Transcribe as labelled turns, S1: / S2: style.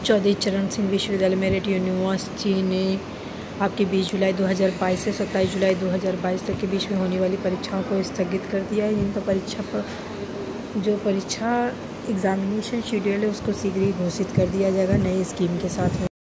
S1: चौधरी चरण सिंह विश्वविद्यालय merit university ने आपकी 20 जुलाई 2022 से 27 जुलाई 2022 तक के बीच में होने वाली परीक्षाओं को स्थगित कर दिया है। जिनका परीक्षा एग्ज़ामिनेशन शेड्यूल है उसको शीघ्र ही घोषित कर दिया जाएगा नई स्कीम के साथ में।